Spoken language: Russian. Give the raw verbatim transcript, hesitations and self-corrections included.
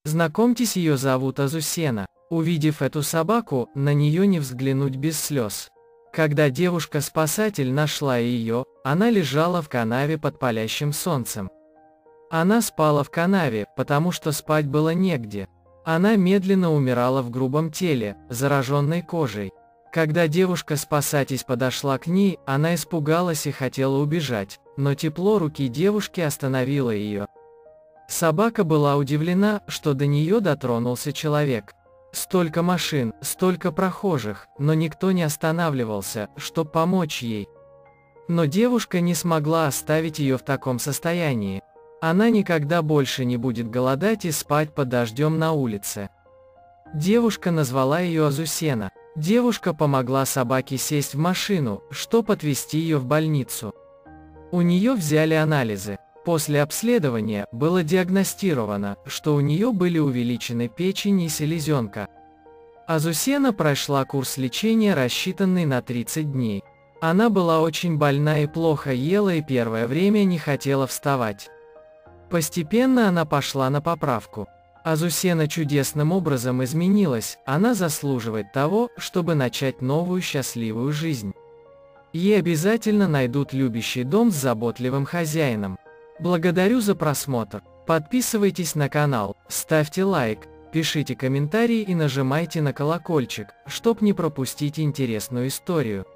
Знакомьтесь, ее зовут Азусена. Увидев эту собаку, на нее не взглянуть без слез. Когда девушка-спасатель нашла ее, она лежала в канаве под палящим солнцем. Она спала в канаве, потому что спать было негде. Она медленно умирала в грубом теле, зараженной кожей. Когда девушка-спасатель подошла к ней, она испугалась и хотела убежать, но тепло руки девушки остановило ее. Собака была удивлена, что до нее дотронулся человек. Столько машин, столько прохожих, но никто не останавливался, чтобы помочь ей. Но девушка не смогла оставить ее в таком состоянии. Она никогда больше не будет голодать и спать под дождем на улице. Девушка назвала ее Азусена. Девушка помогла собаке сесть в машину, чтобы отвезти ее в больницу. У нее взяли анализы. После обследования было диагностировано, что у нее были увеличены печень и селезенка. Азусена прошла курс лечения, рассчитанный на тридцать дней. Она была очень больна и плохо ела и первое время не хотела вставать. Постепенно она пошла на поправку. Азусена чудесным образом изменилась, она заслуживает того, чтобы начать новую счастливую жизнь. Ей обязательно найдут любящий дом с заботливым хозяином. Благодарю за просмотр. Подписывайтесь на канал, ставьте лайк, пишите комментарии и нажимайте на колокольчик, чтобы не пропустить интересную историю.